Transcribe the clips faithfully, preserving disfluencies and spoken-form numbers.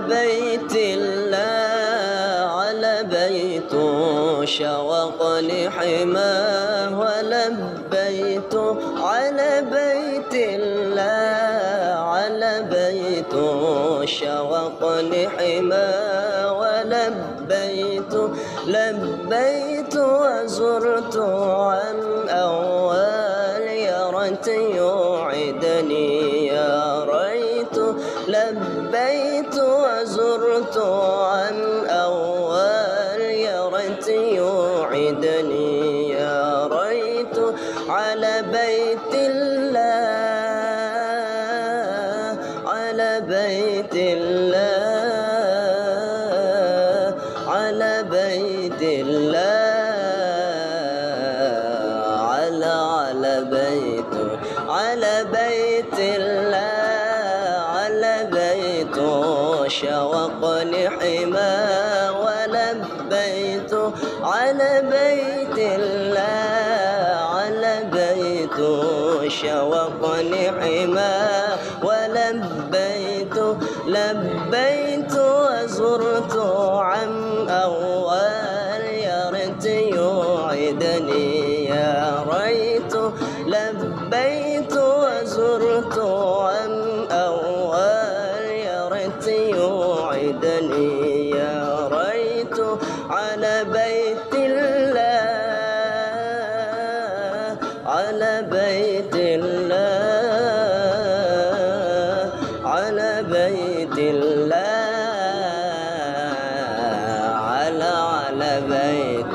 بيت الله على بيت شوق لحماه ولبيت على بيت الله على بيت شوق لحماه ولبيت لبيت وزرت عن أول يرت يوعدني يا ريت لبيت وزرت عن أول يرت يوعدني يا ريت على بيت الله على بيت الله على بيت الله على على بيت على بيت الله على بيت شوق لحماه ولبيت على بيت الله على بيت شوق لحماه ولبيت لبيت وزرت عن أول يرت يوعدني يا ريت لبيت وزرت عن أول يرت يوعدني يا ريت على بيت الله على بيت الله على بيت الله على على بيت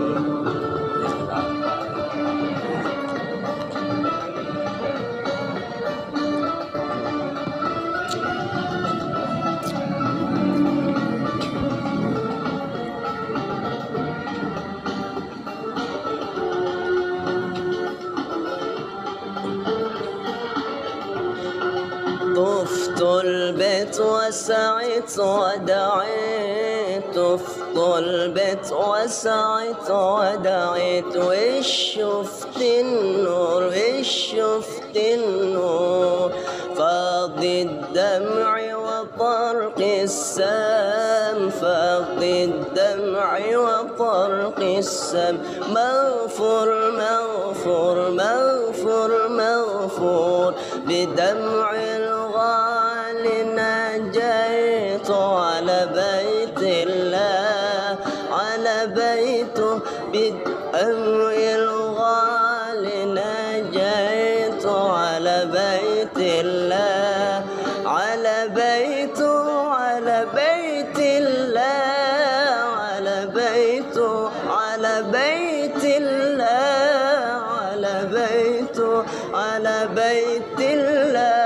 طفت البيت وسعيت ودعيت طفت البيت وسعيت ودعيت وش شفت النور وش شفت النور فاض الدمع وطرق السام فاض الدمع وطرق السام مغفور مغفور مغفور مغفور بدمع الغالي نجيت على بيت الله على بيته بدمع الغالي نجيت على بيت الله على بيته على بيت الله على بيته على بيت الله على بيته على بيت الله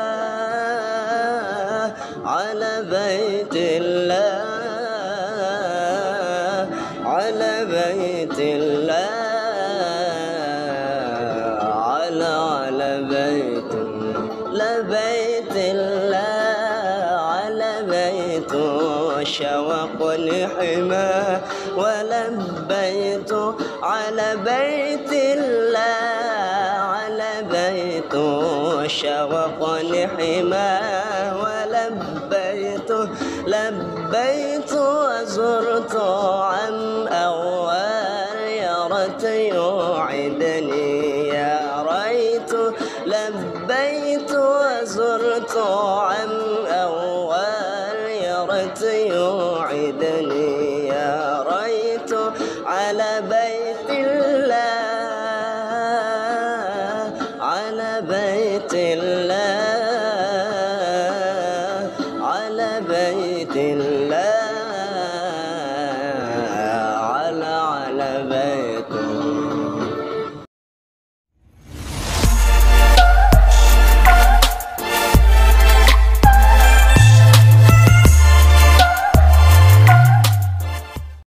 على بيت الله على بيت الله على على بيت لبيت الله على بيت شوق لحماه ولبيت على بيت الله على بيت شوق لحماه ولبيت لبيت وزرت عن أول يرت يوعدني يا ريت لبيت وزرت عن أول يرت يوعدني يا ريت على بيت الله على بيت الله